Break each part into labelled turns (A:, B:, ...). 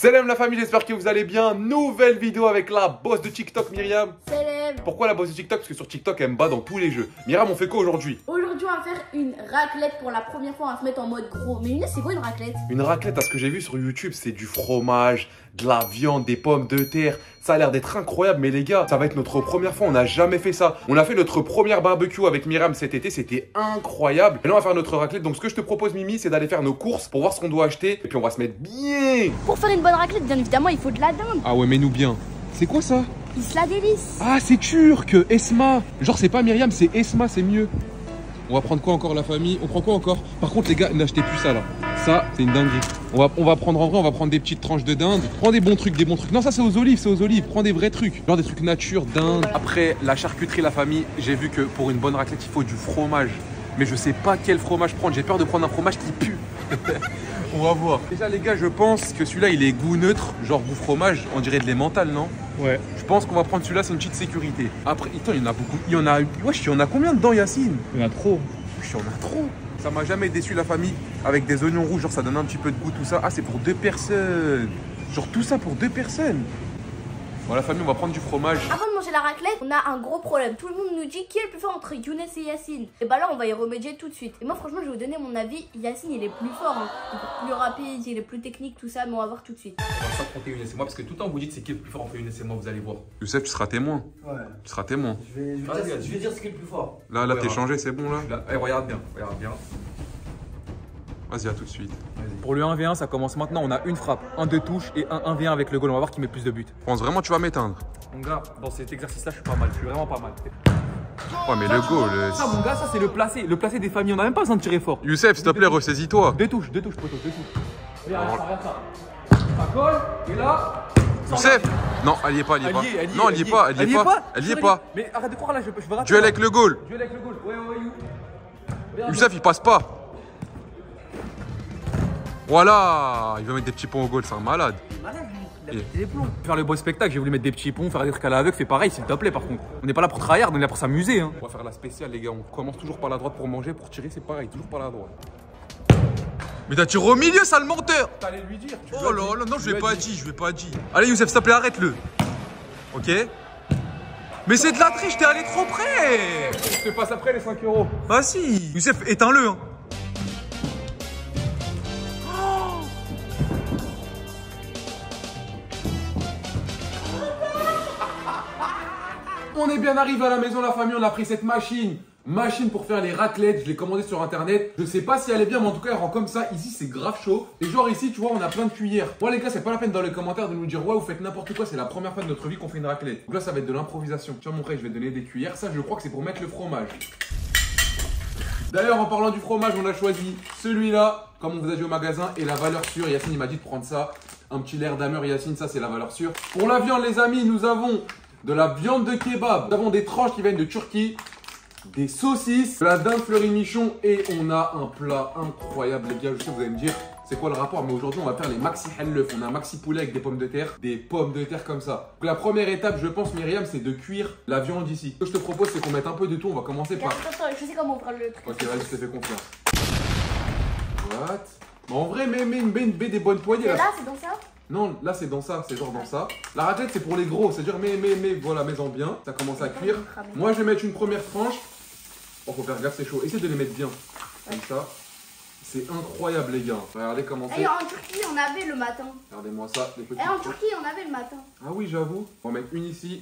A: Salam la famille, j'espère que vous allez bien. Nouvelle vidéo avec la boss de TikTok, Myriam.
B: Salam.
A: Pourquoi la boss de TikTok? Parce que sur TikTok, elle me bat dans tous les jeux. Myriam, on fait quoi aujourd'hui?
B: Aujourd'hui, on va faire une raclette pour la première fois. On va se mettre en mode gros. Mais Younes, c'est quoi une raclette?
A: Une raclette, à ce que j'ai vu sur YouTube, c'est du fromage, de la viande, des pommes de terre. Ça a l'air d'être incroyable, mais les gars, ça va être notre première fois. On n'a jamais fait ça. On a fait notre première barbecue avec Myriam cet été. C'était incroyable. Et là, on va faire notre raclette. Donc, ce que je te propose, Mimi, c'est d'aller faire nos courses pour voir ce qu'on doit acheter. Et puis, on va se mettre bien.
B: Pour faire une bonne raclette, bien évidemment, il faut de la dinde.
A: Ah ouais, mais nous bien. C'est quoi ça?
B: Isla délice.
A: Ah, c'est turc, Esma. Genre, c'est pas Myriam, c'est Esma, c'est mieux. On va prendre quoi encore, la famille? On prend quoi encore? Par contre, les gars, n'achetez plus ça là. Ça, c'est une dinguerie. On va prendre en vrai, on va prendre des petites tranches de dinde. Prends des bons trucs, des bons trucs. Non, ça, c'est aux olives, c'est aux olives. Prends des vrais trucs. Genre des trucs nature, dinde. Après, la charcuterie, la famille, j'ai vu que pour une bonne raclette, il faut du fromage. Mais je sais pas quel fromage prendre. J'ai peur de prendre un fromage qui pue. On va voir. Déjà, les gars, je pense que celui-là, il est goût neutre, genre goût fromage. On dirait de l'emmental, non? Ouais. Je pense qu'on va prendre celui-là, c'est une petite sécurité. Après, attends, il y en a beaucoup. Il y en a. Wesh, il y en a combien dedans, Yacine?
C: Il y en a trop.
A: Wesh, il y en a trop. Ça m'a jamais déçu, la famille. Avec des oignons rouges, genre ça donne un petit peu de goût, tout ça. Ah, c'est pour 2 personnes. Genre tout ça pour 2 personnes. Bon, la famille, on va prendre du fromage.
B: Avant de manger la raclette, on a un gros problème. Tout le monde nous dit qui est le plus fort entre Younes et Yacine. Et bah là, on va y remédier tout de suite. Et moi, franchement, je vais vous donner mon avis. Yacine, il est plus fort, hein. Il est plus rapide, il est plus technique, tout ça, mais on va voir tout de suite.
C: On va s'affronter Younes et moi parce que tout le temps vous dites c'est qui le plus fort entre Younes et moi, vous allez voir.
A: Youssef, tu seras témoin.
D: Ouais.
A: Tu seras témoin.
D: Je vais dire ce qui est le plus fort.
A: Là,
C: Ouais,
A: t'es
C: ouais.
A: changé, c'est bon là?
C: Eh, regarde bien, regarde bien.
A: Vas-y, à tout de suite.
C: Pour le 1v1, ça commence maintenant. On a une frappe, un 2 touches et un 1v1 avec le goal. On va voir qui met plus de buts.
A: Je pense vraiment que tu vas m'éteindre.
C: Mon gars, dans cet exercice-là, je suis pas mal. Je suis vraiment pas mal.
A: Ouais, mais le goal.
C: Ça, mon gars, ça c'est le placé des familles. On n'a même pas besoin de tirer fort.
A: Youssef, s'il te plaît, ressaisis-toi.
C: 2 touches, poteau, 2 touches. Regarde ça, regarde ça. Ça colle, et là.
A: Youssef! Non, elle y est pas, elle y est pas. Non, elle y est pas, elle y est pas. Elle y est pas.
C: Mais arrête de croire là, je veux rater.
A: Duel avec le goal.
C: Duel avec le goal. Ouais, you. Regarde.
A: Youssef, il passe pas. Voilà, il veut mettre des petits ponts au goal, c'est un malade.
C: Il a pété les plombs. Faire le beau spectacle, j'ai voulu mettre des petits ponts, faire des trucs à l'aveugle, fais pareil s'il te plaît par contre. On n'est pas là pour tryhard, on est là pour s'amuser. Hein.
A: On va faire la spéciale, les gars. On commence toujours par la droite pour manger, pour tirer, c'est pareil, toujours par la droite. Mais t'as tiré au milieu, sale menteur!
C: T'allais lui dire.
A: Oh là là, non, je l'ai pas dit, je l'ai pas dit. Allez, Youssef, s'il te plaît, arrête-le. Ok? Mais c'est de la triche, t'es allé trop près!
C: Je te passe après les 5 euros.
A: Vas-y! Youssef, éteins-le, hein. On est bien arrivé à la maison, la famille, on a pris cette machine pour faire les raclettes, je l'ai commandée sur internet. Je sais pas si elle est bien, mais en tout cas elle rend comme ça. Ici c'est grave chaud. Et genre ici tu vois on a plein de cuillères. Moi les gars, c'est pas la peine dans les commentaires de nous dire ouais vous faites n'importe quoi, c'est la première fois de notre vie qu'on fait une raclette. Donc là ça va être de l'improvisation. Tu vois mon frère, je vais te donner des cuillères. Ça je crois que c'est pour mettre le fromage. D'ailleurs en parlant du fromage, on a choisi celui-là, comme on vous a dit au magasin, et la valeur sûre. Yacine il m'a dit de prendre ça. Un petit lair d'ameur Yacine, ça c'est la valeur sûre. Pour la viande les amis, nous avons de la viande de kebab. Nous avons des tranches qui viennent de Turquie, des saucisses, de la dinde fleurie michon et on a un plat incroyable les gars. Je sais que vous allez me dire c'est quoi le rapport, mais aujourd'hui on va faire les maxi hellef. On a un maxi poulet avec des pommes de terre comme ça. Donc la première étape je pense Myriam c'est de cuire la viande ici. Ce que je te propose c'est qu'on mette un peu de tout. On va commencer par...
B: Attends, je sais comment on fera le truc.
A: Ok vas-y je te fais confiance. What? Mais en vrai mets des bonnes poignées
B: là. C'est dans ça?
A: Non, là c'est dans ça, c'est genre dans ça. La raclette c'est pour les gros, c'est-à-dire voilà, mets-en bien. Ça commence à cuire. Moi je vais mettre une première tranche. Oh, faut faire gaffe, c'est chaud. Essaye de les mettre bien. Comme ça. C'est incroyable les gars. Regardez comment c'est.
B: Et en Turquie on avait le matin.
A: Regardez-moi ça, les petits.
B: Et en Turquie on avait le matin.
A: Ah oui, j'avoue. On va mettre une ici.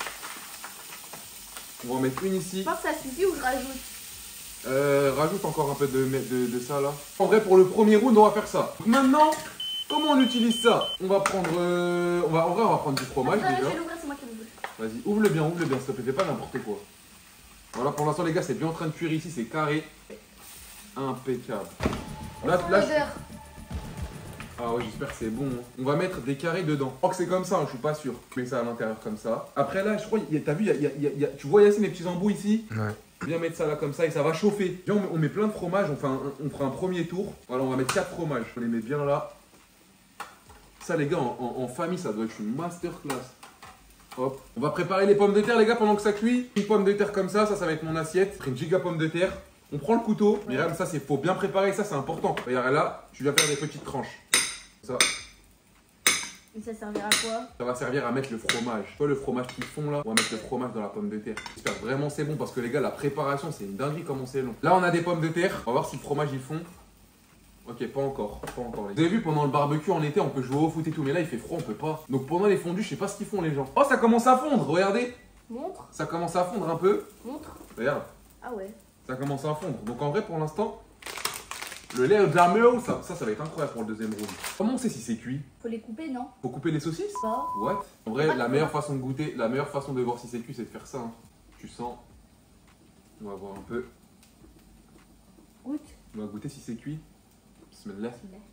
A: On va en mettre une ici.
B: Je pense que ça suffit ou je rajoute?
A: Rajoute encore un peu de ça là. En vrai, pour le premier round, on va faire ça. Donc maintenant, comment on utilise ça? On va prendre. En vrai, on va prendre du fromage
B: Attends,
A: déjà.
B: je vais l'ouvrir, c'est moi qui l'ouvre.
A: Vas-y, ouvre-le bien, s'il te plaît, fais pas n'importe quoi. Voilà, pour l'instant, les gars, c'est bien en train de cuire ici, c'est carré. Impeccable. Là, ah ouais, j'espère que c'est bon. Hein. On va mettre des carrés dedans. Je crois que c'est comme ça, hein, je suis pas sûr. Je mets ça à l'intérieur comme ça. Après là, je crois, t'as vu, tu vois Yacine mes petits embouts ici? Ouais. Viens mettre ça là comme ça et ça va chauffer. Viens, on met plein de fromages, on fera un premier tour. Voilà, on va mettre 4 fromages. On les met bien là. Ça les gars, en famille, ça doit être une masterclass. Hop. On va préparer les pommes de terre les gars pendant que ça cuit. Une pomme de terre comme ça va être mon assiette. Une giga pomme de terre. On prend le couteau. Myriam, ça c'est faut bien préparer, ça c'est important. Regarde là, tu vas faire des petites tranches. Ça.
B: Et ça servira à quoi?
A: Ça va servir à mettre le fromage. Tu vois le fromage qu'ils font là? On va mettre le fromage dans la pomme de terre. J'espère vraiment c'est bon parce que les gars, la préparation, c'est une dinguerie comment c'est long. Là, on a des pommes de terre. On va voir si le fromage ils font. Ok, pas encore. Pas encore. Vous avez vu, pendant le barbecue en été, on peut jouer au foot et tout. Mais là, il fait froid, on peut pas. Donc pendant les fondus, je sais pas ce qu'ils font les gens. Oh, ça commence à fondre, regardez.
B: Montre.
A: Ça commence à fondre un peu.
B: Montre.
A: Regarde.
B: Ah ouais.
A: Ça commence à fondre. Donc en vrai, pour l'instant, le lait de la meo, ça va être incroyable pour le deuxième round. Comment on sait si c'est cuit?
B: Faut les couper, non?
A: Faut couper les saucisses?
B: Pas.
A: What? En vrai, la meilleure façon de goûter, la meilleure façon de voir si c'est cuit, c'est de faire ça. Hein. Tu sens. On va voir un peu.
B: Goûte.
A: On va goûter si c'est cuit. Bismillah.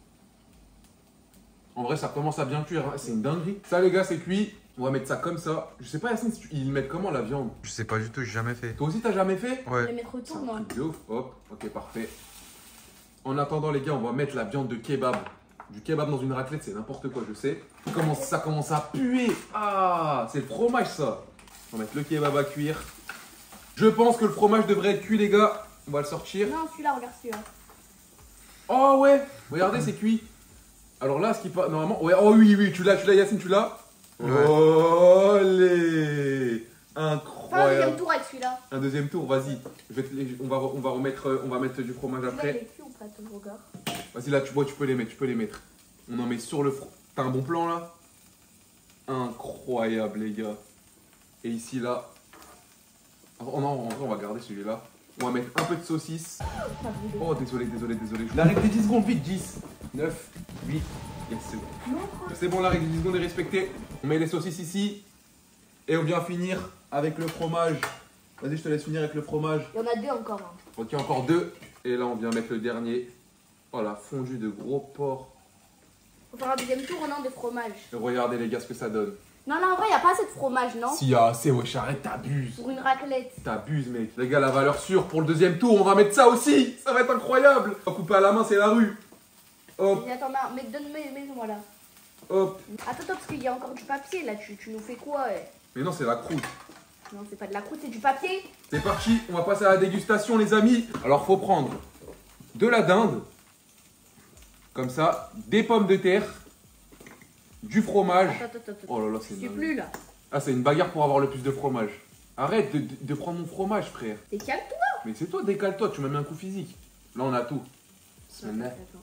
A: En vrai, ça commence à bien cuire. Hein. C'est une dinguerie. Ça, les gars, c'est cuit. On va mettre ça comme ça. Je sais pas, Yacine, ils mettent comment la viande?
C: Je sais pas du tout, j'ai jamais fait.
A: Toi aussi, t'as jamais fait?
B: On va les mettre
A: C'est
B: autour,
A: un
B: non?
A: truc de ouf. Hop, ok, parfait. En attendant, les gars, on va mettre la viande de kebab. Du kebab dans une raclette, c'est n'importe quoi, je sais. Ça commence à puer. Ah, c'est le fromage, ça. On va mettre le kebab à cuire. Je pense que le fromage devrait être cuit, les gars. On va le sortir.
B: Non, celui-là, regarde celui-là.
A: Oh ouais, regardez, c'est cuit. Alors là, ce qui passe, normalement, ouais, oh oui, tu l'as, Yacine, tu l'as.
C: Ouais.
A: Olé,
B: Fais un
A: incroyable.
B: deuxième tour avec celui-là.
A: Un deuxième tour, vas-y. On va mettre du fromage
B: Celui-là, il
A: après.
B: est cuit ou pas, ton regard?
A: Vas-y, là, tu vois, tu peux les mettre. On en met sur le front. T'as un bon plan là? Incroyable, les gars. Et ici, là. Oh non, en vrai, on va garder celui-là. On va mettre un peu de saucisse. Oh, désolé. La règle des 10 secondes, vite. 10, 9, 8. Yes, c'est bon. C'est bon, la règle des 10 secondes est respectée. On met les saucisses ici. Et on vient finir avec le fromage. Vas-y, je te laisse finir avec le fromage.
B: Il y en a deux encore. Hein.
A: Ok, encore deux. Et là, on vient mettre le dernier. Oh, la fondue de gros porc.
B: Faut faire un deuxième tour, non, de fromage.
A: Et regardez, les gars, ce que ça donne.
B: Non, en vrai, il n'y a pas assez de fromage, non?
A: Si, ah, c'est wesh, arrête, t'abuses.
B: Pour une raclette.
A: T'abuses, mec. Les gars, la valeur sûre pour le deuxième tour, on va mettre ça aussi. Ça va être incroyable. On va couper à la main, c'est la rue. Hop,
B: Mais attends, mais donne-moi là.
A: hop.
B: Attends, parce qu'il y a encore du papier là. Tu nous fais quoi?
A: Mais non, c'est la croûte.
B: Non, c'est pas de la croûte, c'est du papier.
A: C'est parti, on va passer à la dégustation, les amis. Alors, faut prendre de la dinde. Comme ça, des pommes de terre. Du fromage.
B: Attends.
A: Oh là là,
B: Je
A: c'est
B: sais
A: dingue.
B: plus là.
A: Ah, c'est une bagarre pour avoir le plus de fromage. Arrête de prendre mon fromage, frère.
B: T'es calme-toi.
A: Mais c'est toi, décale-toi, tu m'as mis un coup physique. Là, on a tout. Bismillah.
B: Attends.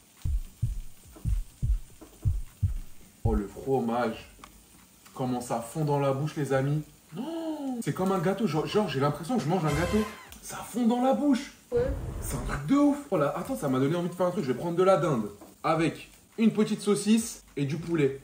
A: Oh, le fromage. Comment ça fond dans la bouche, les amis. Oh, c'est comme un gâteau. Genre, j'ai l'impression que je mange un gâteau. Ça fond dans la bouche.
B: Ouais.
A: C'est un truc de ouf. Oh là, attends, ça m'a donné envie de faire un truc. Je vais prendre de la dinde avec une petite saucisse et du poulet.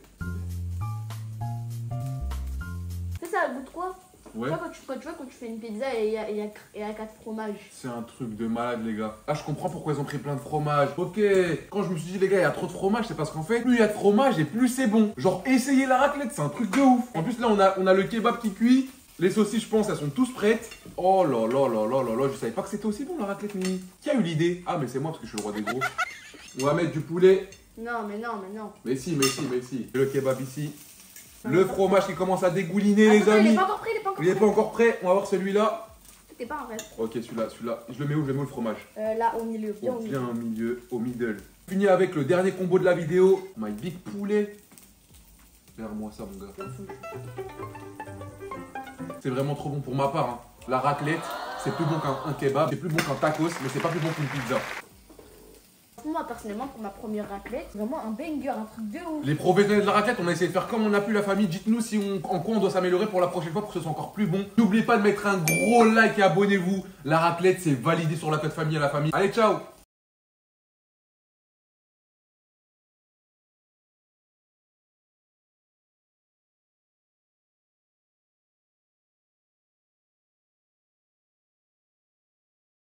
B: C'est ça, goûte quoi?
A: Ouais.
B: Tu vois, quand tu fais une pizza et il y a 4 fromages.
A: C'est un truc de malade, les gars. Ah, je comprends pourquoi ils ont pris plein de fromage. Ok. Quand je me suis dit, les gars, il y a trop de fromage, c'est parce qu'en fait, plus il y a de fromage et plus c'est bon. Genre, essayez la raclette, c'est un truc de ouf. En plus, là, on a le kebab qui cuit. Les saucisses, je pense, elles sont tous prêtes. Oh là là là là là là, je savais pas que c'était aussi bon la raclette, Mimi. Qui a eu l'idée? Ah, mais c'est moi parce que je suis le roi des gros. On va mettre du poulet.
B: Non.
A: Mais si. Le kebab ici. Le fromage qui commence à dégouliner, les
B: Attends, il
A: amis.
B: est pas encore prêt,
A: Il est pas encore prêt. On va voir celui-là.
B: T'es pas un vrai.
A: Ok, celui-là. Je le mets où? Je le mets où le fromage?
B: Là, au milieu, bien au milieu.
A: Bien au milieu, au middle. Fini avec le dernier combo de la vidéo. My big poulet. Regarde-moi ça, mon gars. C'est vraiment trop bon pour ma part. Hein. La raclette, c'est plus bon qu'un kebab, c'est plus bon qu'un tacos, mais c'est pas plus bon qu'une pizza.
B: Moi, personnellement, pour ma première raclette, c'est vraiment un banger, un truc de ouf.
A: Les professionnels de la raclette, on a essayé de faire comme on a pu, la famille. Dites-nous en quoi on doit s'améliorer pour la prochaine fois pour que ce soit encore plus bon. N'oubliez pas de mettre un gros like et abonnez-vous. La raclette, c'est validé sur la code famille à la famille. Allez, ciao!